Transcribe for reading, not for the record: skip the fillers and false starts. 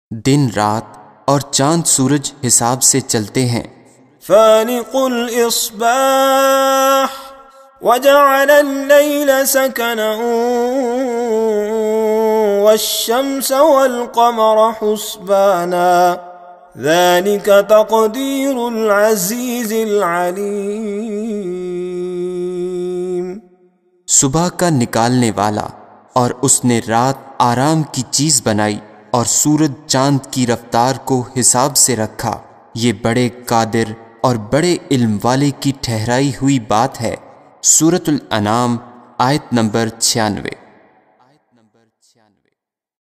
दिन रात और चांद सूरज हिसाब से चलते हैं। फालिकुल इस्बाह वजअल अल-लैल सकनन वश-शम्स वल-क़मर हुस्बाना ज़ालिक तक़दीरुल अज़ीज़िल अलीम। सुबह का निकालने वाला, और उसने रात आराम की चीज़ बनाई और सूरज चांद की रफ्तार को हिसाब से रखा। ये बड़े कादिर और बड़े इल्म वाले की ठहराई हुई बात है। सूरतुल अनाम आयत नंबर 96।